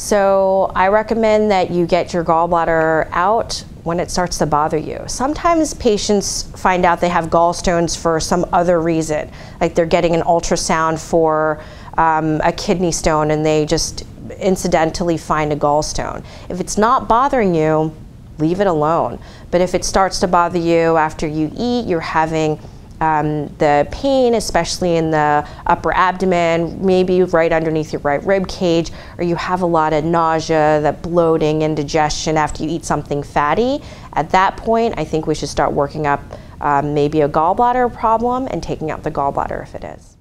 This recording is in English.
So I recommend that you get your gallbladder out when it starts to bother you. Sometimes patients find out they have gallstones for some other reason, like they're getting an ultrasound for a kidney stone and they just incidentally find a gallstone. If it's not bothering you, leave it alone. But if it starts to bother you after you eat, you're having the pain, especially in the upper abdomen, maybe right underneath your right rib cage, or you have a lot of nausea, that bloating, indigestion after you eat something fatty, at that point, I think we should start working up maybe a gallbladder problem and taking out the gallbladder if it is.